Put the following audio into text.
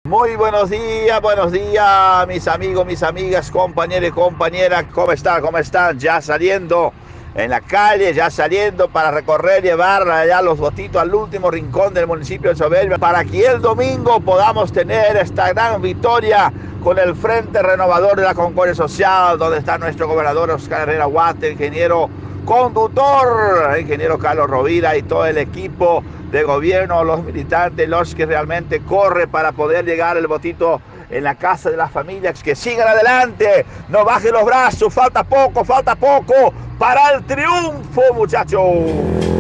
Muy buenos días, mis amigos, mis amigas, compañeros y compañeras. ¿Cómo están? ¿Cómo están? Ya saliendo en la calle, ya saliendo para recorrer, llevar allá los votitos al último rincón del municipio de Soberbia, para que el domingo podamos tener esta gran victoria con el Frente Renovador de la Concordia Social, donde está nuestro gobernador Oscar Herrera Huarte, ingeniero conductor, ingeniero Carlos Rovira y todo el equipo de gobierno, los militantes, los que realmente corren para poder llegar el votito en la casa de las familias. Que sigan adelante, no bajen los brazos, falta poco para el triunfo, muchachos.